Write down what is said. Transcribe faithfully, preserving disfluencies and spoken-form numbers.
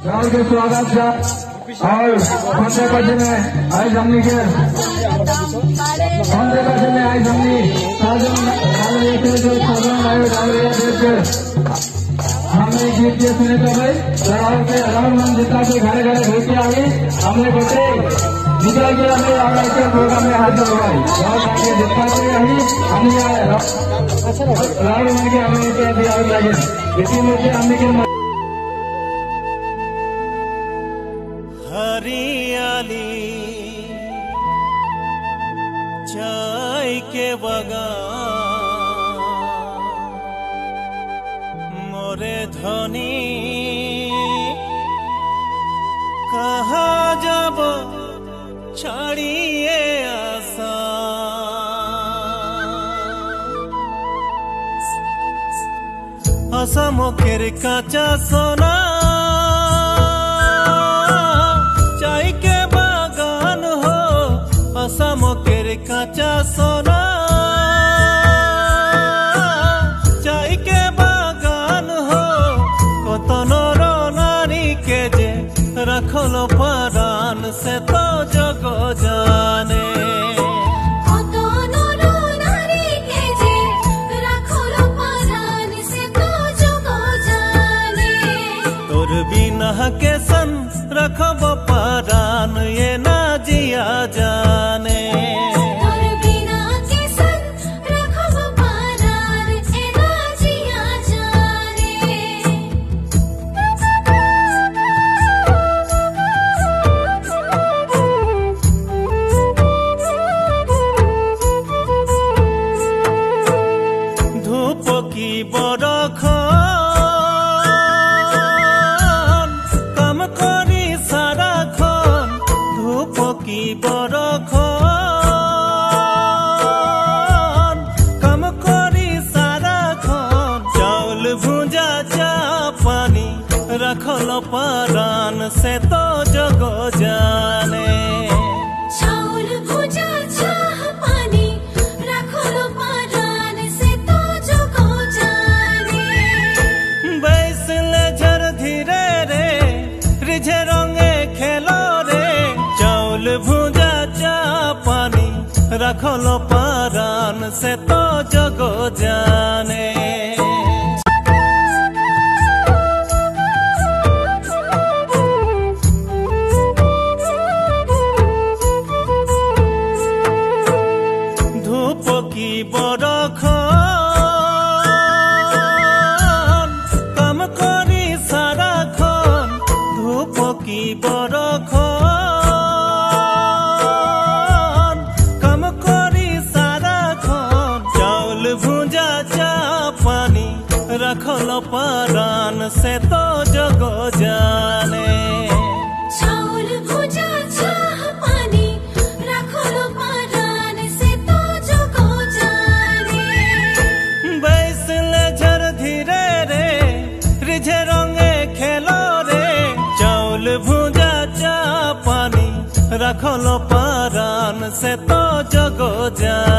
राहुल के स्वागत जा और पंद्रह बजे में आई जमनी के पंद्रह बजे में आई जमनी साजन साजन हमने गीत दिए सुने तो भाई राहुल के राहुल मन जितना के घरे घरे भेज के आगे हमने बच्चे निकल के हमें आगे प्रोग्राम में हाजिर हुआ और आगे जितना के यही हमने राहुल मन के हमें दिया लगे इसी में हमने के हरियाली चाय के बगान मोरे धनी कहा जब छाड़िए आसा आसा मुखेर काचा सोना चाय के बागान हो आसा मुखेर काचा सोना चाय के बागान हो कत नर नारी के जे रखलो परान से तो जग जाने तोर बिना के सन रखब परान ये ना जिया जाने तोर बिना के सन रखब परान ये ना जिया जाने धूप की बरख की बरखन कम करी सारा खन चाउल भुजा चा पानी रखल परान से तो जग जाने चाउल भुजा चा पानी रखल परान से तो जग जाने बैसले झर धीरे रे रिझे रंगे खेलो रे चाउल भुजा चा पानी रखल परान से तो जग जाने धूप की बरखन कम करी सारा खन धूप की बरखन कम करी सारा खन चाउल भुजा चा पानी रखल परान से तो जग जाने चाउल भुजा चा पानी रखल परान से तो जग जाने बैसले झर धीरे रे रिझे रंगे खेलो रे चाउल भुजा चा पानी रखल परान से तो जग जाने।